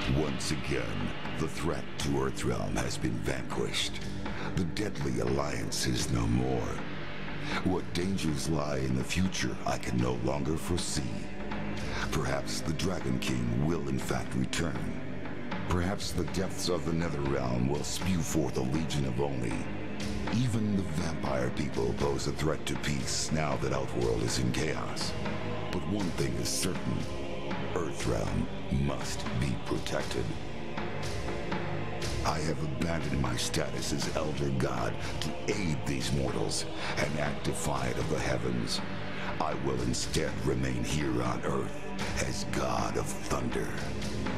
Once again, the threat to Earthrealm has been vanquished. The deadly alliance is no more. What dangers lie in the future I can no longer foresee. Perhaps the Dragon King will in fact return. Perhaps the depths of the Netherrealm will spew forth a legion of Oni. Even the vampire people pose a threat to peace now that Outworld is in chaos. But one thing is certain. Earthrealm must be protected. I have abandoned my status as Elder God to aid these mortals and act defiant of the heavens. I will instead remain here on Earth as God of Thunder.